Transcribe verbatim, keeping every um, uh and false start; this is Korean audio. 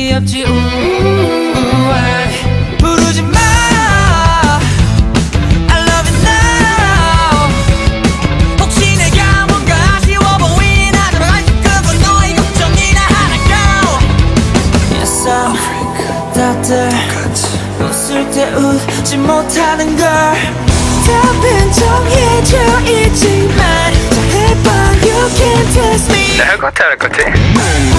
귀엽지 우우우우 부르지 마 I love you now 혹시 내가 뭔가 아쉬워 보이나 돌아갈 그건 너의 걱정이나 하나 go Yes I'm 다들 웃을 때 웃지 못하는 걸 답은 정해져 있지만 자 해봐 You can't test me 네, 할 것 같아, 할 것 같아.